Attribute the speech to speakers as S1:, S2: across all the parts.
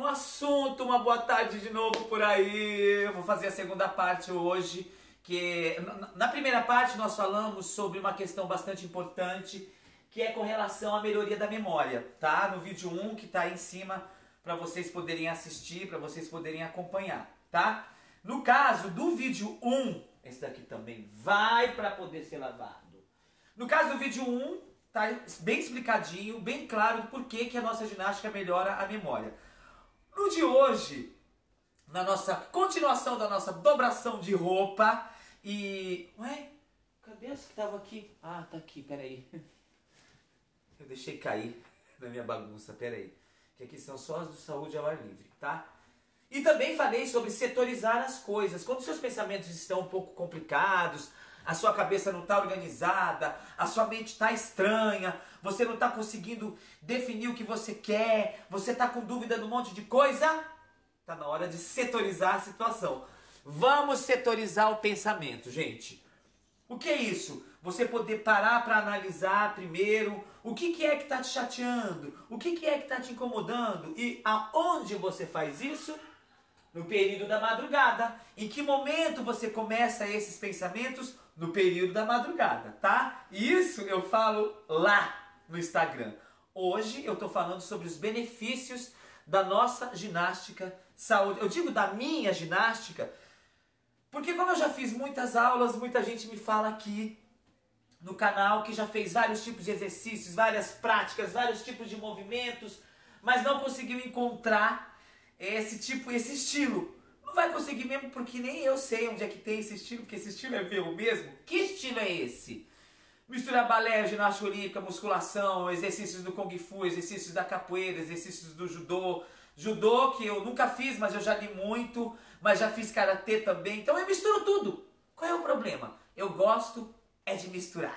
S1: assunto. Uma boa tarde de novo por aí. Eu vou fazer a segunda parte hoje, que na primeira parte nós falamos sobre uma questão bastante importante, que é com relação à melhoria da memória, tá? No vídeo 1 que tá aí em cima para vocês poderem assistir, para vocês poderem acompanhar, tá? No caso do vídeo 1, esse daqui também vai para poder ser lavado. No caso do vídeo 1, tá bem explicadinho, bem claro por que a nossa ginástica melhora a memória. No de hoje, na nossa continuação da nossa dobração de roupa e... Ué, cadê essa que tava aqui? Ah, tá aqui, peraí. Eu deixei cair na minha bagunça, peraí. Que aqui são só as do saúde ao ar livre, tá? E também falei sobre setorizar as coisas. Quando seus pensamentos estão um pouco complicados, a sua cabeça não está organizada, a sua mente está estranha, você não está conseguindo definir o que você quer, você está com dúvida de um monte de coisa, está na hora de setorizar a situação. Vamos setorizar o pensamento, gente. O que é isso? Você poder parar para analisar primeiro o que é que está te chateando, o que é que está te incomodando e aonde você faz isso? No período da madrugada. Em que momento você começa esses pensamentos? No período da madrugada, tá? Isso eu falo lá no Instagram. Hoje eu tô falando sobre os benefícios da nossa ginástica saúde. Eu digo da minha ginástica, porque como eu já fiz muitas aulas, muita gente me fala aqui no canal que já fez vários tipos de exercícios, várias práticas, vários tipos de movimentos, mas não conseguiu encontrar esse estilo. Não vai conseguir mesmo, porque nem eu sei onde é que tem esse estilo, porque esse estilo é meu mesmo. Que estilo é esse? Misturar balé, ginástica olímpica, musculação, exercícios do Kung Fu, exercícios da capoeira, exercícios do judô. Judô que eu nunca fiz, mas eu já li muito, mas já fiz karatê também. Então eu misturo tudo. Qual é o problema? Eu gosto é de misturar.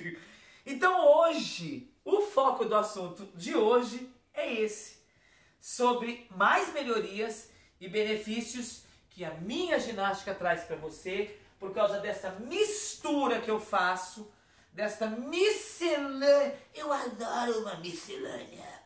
S1: Então hoje, o foco do assunto de hoje é esse. Sobre mais melhorias e benefícios que a minha ginástica traz para você, por causa dessa mistura que eu faço, dessa miscelânea. Eu adoro uma miscelânea.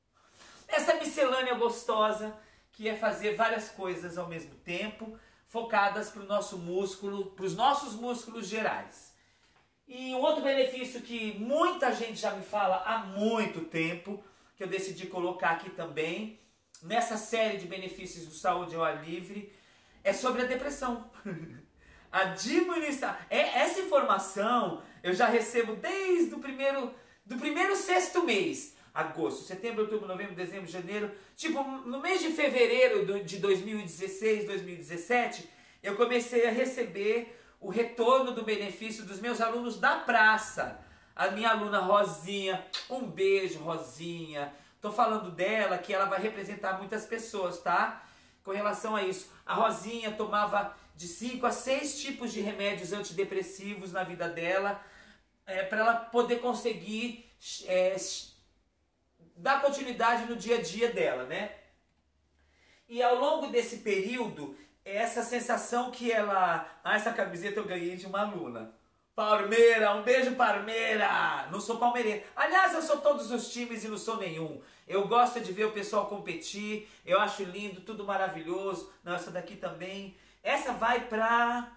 S1: Essa miscelânea gostosa, que é fazer várias coisas ao mesmo tempo, focadas para o nosso músculo, para os nossos músculos gerais. E um outro benefício que muita gente já me fala há muito tempo, que eu decidi colocar aqui também, nessa série de benefícios do saúde ao ar livre, é sobre a depressão. A diminuição. Essa informação eu já recebo desde do primeiro sexto mês. Agosto, setembro, outubro, novembro, dezembro, janeiro. Tipo, no mês de fevereiro de 2016, 2017, eu comecei a receber o retorno do benefício dos meus alunos da praça. A minha aluna Rosinha, um beijo Rosinha, tô falando dela que ela vai representar muitas pessoas, tá? Com relação a isso, a Rosinha tomava de 5 a 6 tipos de remédios antidepressivos na vida dela, para ela poder conseguir dar continuidade no dia a dia dela, né? E ao longo desse período, essa sensação que ela... Ah, essa camiseta eu ganhei de uma aluna. Palmeira, um beijo Palmeira! Não sou palmeirense. Aliás, eu sou todos os times e não sou nenhum. Eu gosto de ver o pessoal competir, eu acho lindo, tudo maravilhoso. Não, essa daqui também. Essa vai pra...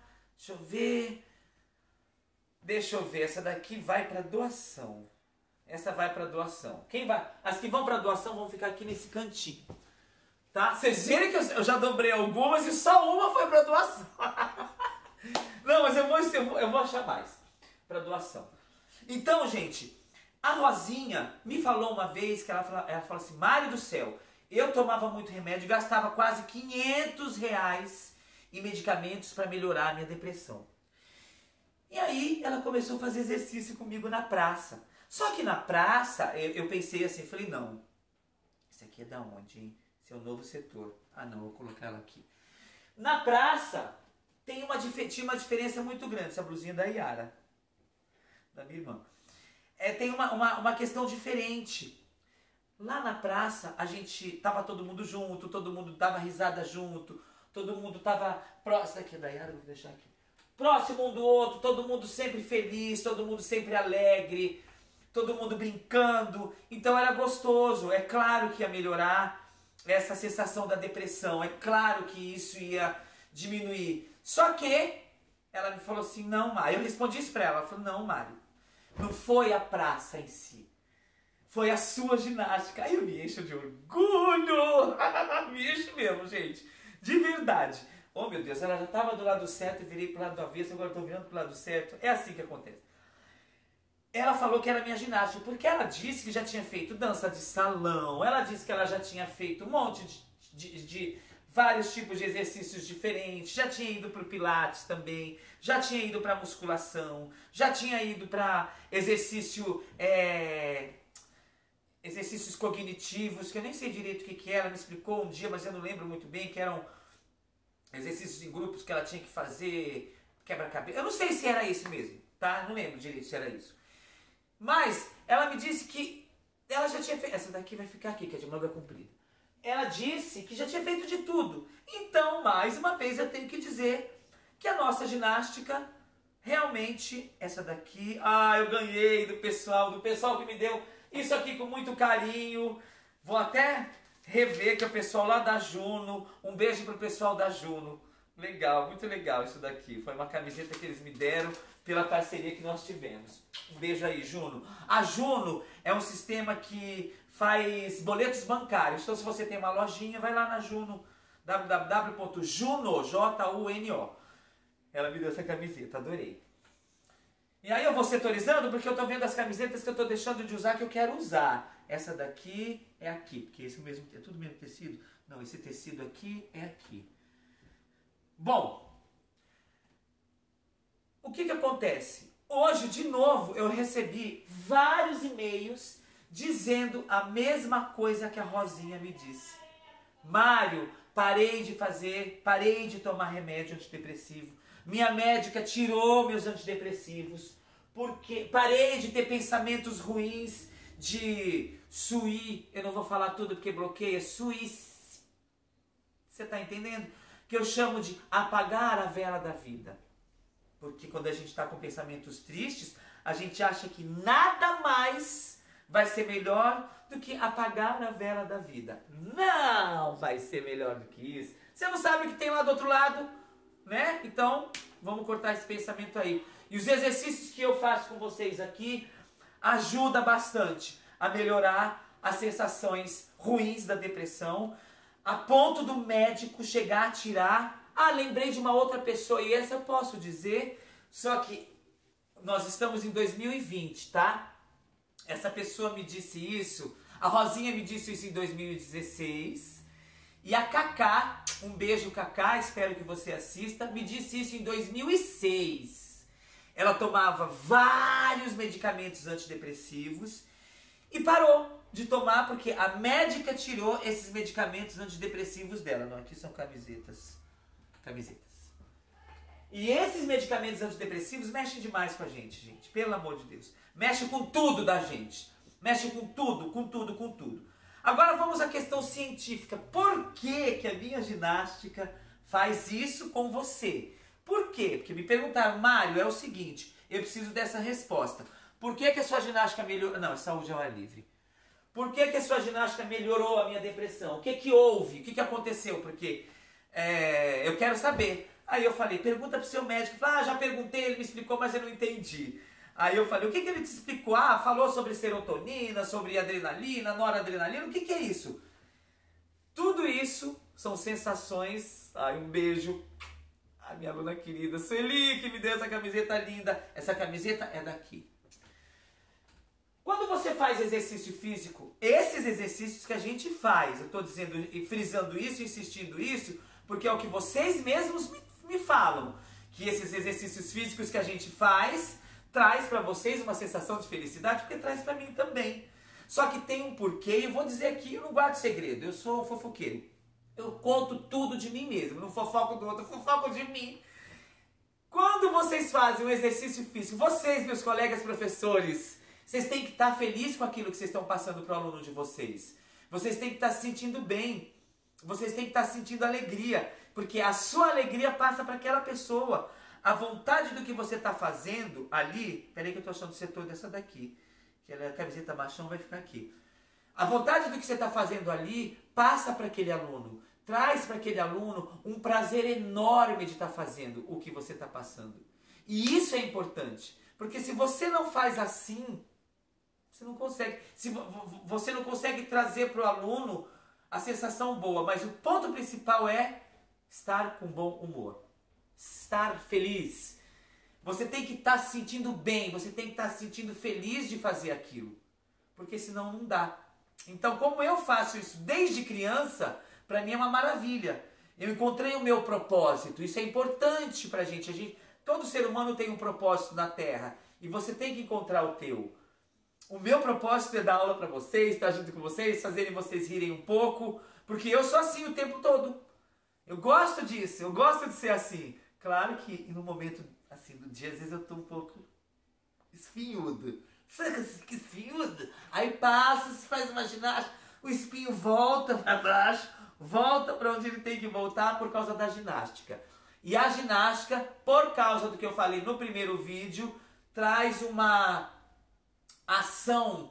S1: Deixa eu ver, essa daqui vai pra doação. Essa vai pra doação. Quem vai? As que vão pra doação vão ficar aqui nesse cantinho. Tá? Vocês viram que eu já dobrei algumas e só uma foi pra doação. Não, mas eu vou achar mais para doação. Então, gente, a Rosinha me falou uma vez que ela falou assim, Mário do céu, eu tomava muito remédio, gastava quase R$500 em medicamentos para melhorar a minha depressão. E aí ela começou a fazer exercício comigo na praça. Só que na praça eu pensei assim, falei, não, isso aqui é da onde, hein? Esse é o novo setor. Ah não, vou colocar ela aqui. Na praça... tinha uma diferença muito grande, essa blusinha da Yara, da minha irmã. Tem uma questão diferente. Lá na praça, a gente tava todo mundo junto, todo mundo dava risada junto, todo mundo tava próximo, daqui da Yara, eu vou deixar aqui. Próximo um do outro, todo mundo sempre feliz, todo mundo sempre alegre, todo mundo brincando. Então era gostoso, é claro que ia melhorar essa sensação da depressão. É claro que isso ia diminuir. Só que ela me falou assim, não, Mário. Eu respondi isso pra ela. Ela falou, não, Mário. Não foi a praça em si. Foi a sua ginástica. Aí eu me encho de orgulho. Me encho mesmo, gente. De verdade. Oh, meu Deus, ela já estava do lado certo e virei pro lado do avesso. Agora estou virando pro lado certo. É assim que acontece. Ela falou que era minha ginástica, porque ela disse que já tinha feito dança de salão. Ela disse que ela já tinha feito um monte de vários tipos de exercícios diferentes. Já tinha ido para o Pilates também. Já tinha ido para musculação. Já tinha ido para exercícios cognitivos, que eu nem sei direito o que era. Ela me explicou um dia, mas eu não lembro muito bem, que eram exercícios em grupos que ela tinha que fazer, quebra-cabeça. Eu não sei se era isso mesmo, tá? Não lembro direito se era isso. Mas ela me disse que ela já tinha feito... Essa daqui vai ficar aqui, que é de manga comprida. Ela disse que já tinha feito de tudo. Então, mais uma vez, eu tenho que dizer que a nossa ginástica, realmente, essa daqui... Ah, eu ganhei do pessoal que me deu isso aqui com muito carinho. Vou até rever, que é o pessoal lá da Juno. Um beijo pro pessoal da Juno. Legal, muito legal isso daqui. Foi uma camiseta que eles me deram pela parceria que nós tivemos. Um beijo aí, Juno. A Juno é um sistema que faz boletos bancários. Então, se você tem uma lojinha, vai lá na Juno, www.juno, Juno. Ela me deu essa camiseta, adorei. E aí eu vou setorizando porque eu tô vendo as camisetas que eu tô deixando de usar, que eu quero usar. Essa daqui é aqui, porque esse mesmo, é tudo mesmo tecido? Não, esse tecido aqui é aqui. Bom, o que acontece? Hoje, de novo, eu recebi vários e-mails dizendo a mesma coisa que a Rosinha me disse. Mário, parei de tomar remédio antidepressivo. Minha médica tirou meus antidepressivos. Porque parei de ter pensamentos ruins de eu não vou falar tudo porque bloqueia, você tá entendendo? Que eu chamo de apagar a vela da vida. Porque quando a gente está com pensamentos tristes, a gente acha que nada mais vai ser melhor do que apagar a vela da vida. Não vai ser melhor do que isso. Você não sabe o que tem lá do outro lado, né? Então, vamos cortar esse pensamento aí. E os exercícios que eu faço com vocês aqui ajudam bastante a melhorar as sensações ruins da depressão, a ponto do médico chegar a tirar. Ah, lembrei de uma outra pessoa, e essa eu posso dizer, só que nós estamos em 2020, tá? Essa pessoa me disse isso, a Rosinha me disse isso em 2016, e a Cacá, um beijo Cacá, espero que você assista, me disse isso em 2006. Ela tomava vários medicamentos antidepressivos e parou de tomar porque a médica tirou esses medicamentos antidepressivos dela. Não, aqui são camisetas. E esses medicamentos antidepressivos mexem demais com a gente, pelo amor de Deus. Mexe com tudo da gente. Mexe com tudo, com tudo, com tudo. Agora vamos à questão científica. Por que a minha ginástica faz isso com você? Por quê? Porque me perguntaram, Mário, é o seguinte, eu preciso dessa resposta. Por que a sua ginástica melhorou? Não, é saúde ao ar livre. Por que a sua ginástica melhorou a minha depressão? O que houve? O que aconteceu? Porque eu quero saber. Aí eu falei, pergunta pro seu médico. Falei, já perguntei, ele me explicou, mas eu não entendi. Aí eu falei, o que ele te explicou? Ah, falou sobre serotonina, sobre adrenalina, noradrenalina, o que é isso? Tudo isso são sensações. Ai, um beijo. A minha aluna querida, Sueli, que me deu essa camiseta linda. Essa camiseta é daqui. Quando você faz exercício físico, esses exercícios que a gente faz, eu estou dizendo e frisando isso, insistindo isso, porque é o que vocês mesmos me falam, que esses exercícios físicos que a gente faz, traz para vocês uma sensação de felicidade, porque traz para mim também. Só que tem um porquê, e eu vou dizer aqui, eu não guardo segredo, eu sou fofoqueiro. Eu conto tudo de mim mesmo, não fofoco do outro, eu fofoco de mim. Quando vocês fazem um exercício físico, vocês, meus colegas professores, vocês têm que estar felizes com aquilo que vocês estão passando para o aluno de vocês. Vocês têm que estar se sentindo bem. Vocês têm que estar sentindo alegria. Porque a sua alegria passa para aquela pessoa. A vontade do que você está fazendo ali... Peraí que eu estou achando o setor dessa daqui. Que ela é a camiseta machão, vai ficar aqui. A vontade do que você está fazendo ali passa para aquele aluno, traz para aquele aluno um prazer enorme de estar fazendo o que você está passando. E isso é importante, porque se você não faz assim, você não consegue. Você não consegue trazer para o aluno a sensação boa, mas o ponto principal é estar com bom humor, estar feliz. Você tem que estar se sentindo bem, você tem que estar se sentindo feliz de fazer aquilo, porque senão não dá. Então, como eu faço isso desde criança, para mim é uma maravilha. Eu encontrei o meu propósito, isso é importante para a gente. Todo ser humano tem um propósito na Terra e você tem que encontrar o teu. O meu propósito é dar aula para vocês, estar junto com vocês, fazerem vocês rirem um pouco, porque eu sou assim o tempo todo. Eu gosto disso, eu gosto de ser assim. Claro que no momento assim do dia, às vezes eu estou um pouco espinhudo. Sabe que espinhudo? Aí passa, se faz uma ginástica, o espinho volta para baixo, volta para onde ele tem que voltar por causa da ginástica. E a ginástica, por causa do que eu falei no primeiro vídeo, traz uma ação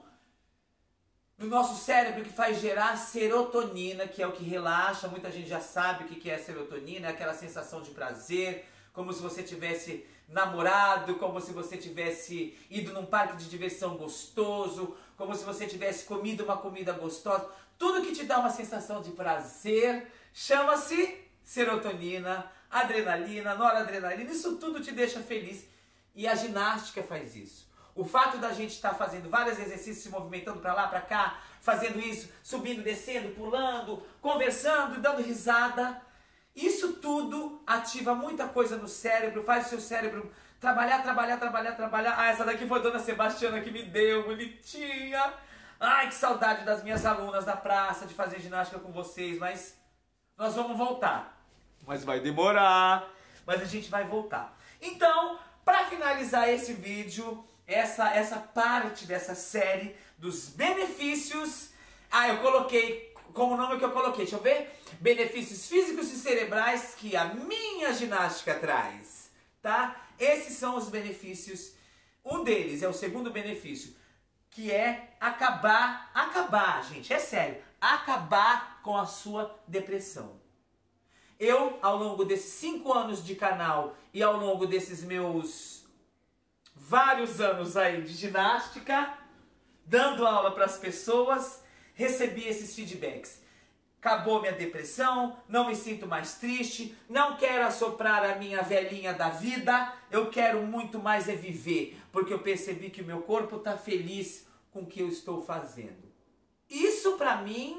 S1: no nosso cérebro que faz gerar serotonina, que é o que relaxa. Muita gente já sabe o que é serotonina, é aquela sensação de prazer, como se você tivesse namorado, como se você tivesse ido num parque de diversão gostoso, como se você tivesse comido uma comida gostosa. Tudo que te dá uma sensação de prazer chama-se serotonina, adrenalina, noradrenalina. Isso tudo te deixa feliz e a ginástica faz isso. O fato da gente estar fazendo vários exercícios, se movimentando para lá, para cá, fazendo isso, subindo, descendo, pulando, conversando, dando risada, isso tudo ativa muita coisa no cérebro, faz o seu cérebro trabalhar. Ah, essa daqui foi a Dona Sebastiana que me deu, bonitinha. Ai, que saudade das minhas alunas da praça, de fazer ginástica com vocês, mas nós vamos voltar. Mas vai demorar, mas a gente vai voltar. Então, para finalizar esse vídeo, essa parte dessa série dos benefícios, eu coloquei, como nome que eu coloquei, deixa eu ver, benefícios físicos e cerebrais que a minha ginástica traz, tá? Esses são os benefícios, um deles é o segundo benefício, que é acabar, gente, é sério, acabar com a sua depressão. Eu, ao longo desses 5 anos de canal e ao longo desses meus vários anos aí de ginástica, dando aula para as pessoas, recebi esses feedbacks. Acabou minha depressão, não me sinto mais triste, não quero assoprar a minha velhinha da vida, eu quero muito mais é viver, porque eu percebi que o meu corpo está feliz com o que eu estou fazendo. Isso para mim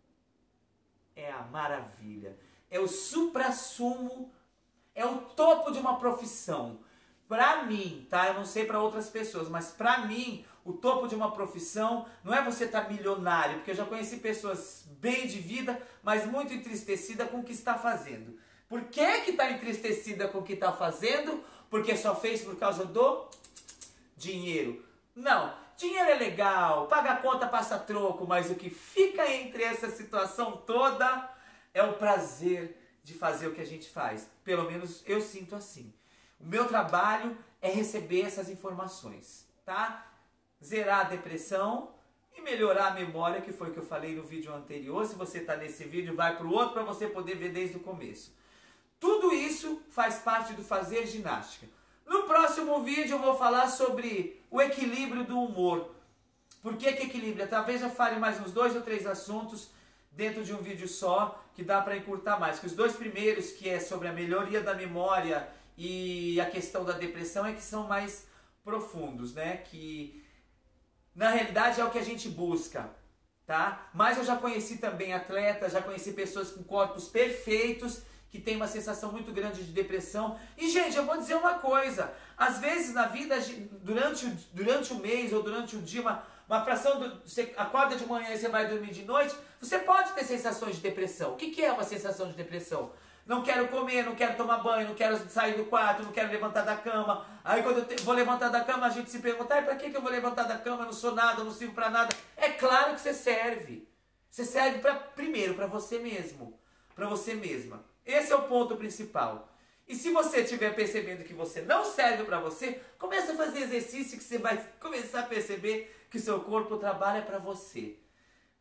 S1: é a maravilha, é o suprassumo, é o topo de uma profissão. Pra mim, tá? Eu não sei pra outras pessoas, mas pra mim, o topo de uma profissão não é você estar milionário, porque eu já conheci pessoas bem de vida, mas muito entristecida com o que está fazendo. Por que está entristecida com o que está fazendo? Porque só fez por causa do dinheiro. Não, dinheiro é legal, paga a conta, passa troco, mas o que fica entre essa situação toda é o prazer de fazer o que a gente faz. Pelo menos eu sinto assim. O meu trabalho é receber essas informações, tá? Zerar a depressão e melhorar a memória, que foi o que eu falei no vídeo anterior. Se você está nesse vídeo, vai para o outro para você poder ver desde o começo. Tudo isso faz parte do fazer ginástica. No próximo vídeo eu vou falar sobre o equilíbrio do humor. Por que equilíbrio? Talvez eu fale mais uns 2 ou 3 assuntos dentro de um vídeo só, que dá para encurtar mais. Que os 2 primeiros, que é sobre a melhoria da memória e a questão da depressão, é que são mais profundos, né? Que na realidade é o que a gente busca, tá? Mas eu já conheci também atletas, já conheci pessoas com corpos perfeitos, que tem uma sensação muito grande de depressão. E, gente, eu vou dizer uma coisa. Às vezes, na vida, durante o mês ou durante o dia, uma fração, você acorda de manhã e você vai dormir de noite, você pode ter sensações de depressão. O que é uma sensação de depressão? Não quero comer, não quero tomar banho, não quero sair do quarto, não quero levantar da cama. Aí quando eu vou levantar da cama, a gente se pergunta, pra que eu vou levantar da cama? Eu não sou nada, eu não sirvo pra nada. É claro que você serve. Você serve primeiro para você mesmo, para você mesma. Esse é o ponto principal. E se você estiver percebendo que você não serve para você, comece a fazer exercício que você vai começar a perceber que seu corpo trabalha para você.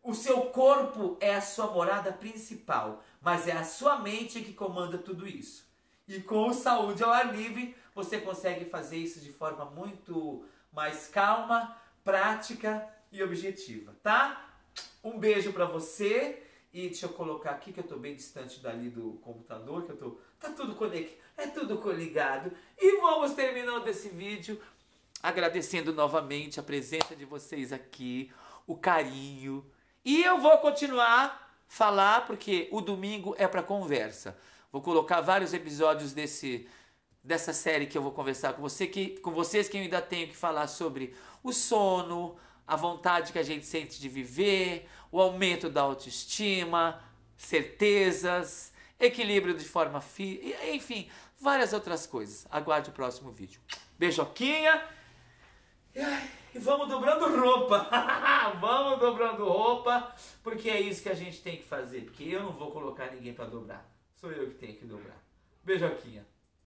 S1: O seu corpo é a sua morada principal, mas é a sua mente que comanda tudo isso. E com saúde ao ar livre, você consegue fazer isso de forma muito mais calma, prática e objetiva, tá? Um beijo pra você. E deixa eu colocar aqui que eu tô bem distante dali do computador, que eu tô... Tá tudo conectado, é tudo coligado. E vamos terminando esse vídeo agradecendo novamente a presença de vocês aqui, o carinho. E eu vou continuar a falar, porque o domingo é para conversa. Vou colocar vários episódios dessa série que eu vou conversar com vocês que eu ainda tenho que falar sobre o sono, a vontade que a gente sente de viver, o aumento da autoestima, certezas, equilíbrio de forma física, enfim, várias outras coisas. Aguarde o próximo vídeo. Beijoquinha e vamos dobrando roupa. Vamos dobrando roupa, porque é isso que a gente tem que fazer, porque eu não vou colocar ninguém para dobrar. Sou eu que tenho que dobrar. Beijoquinha.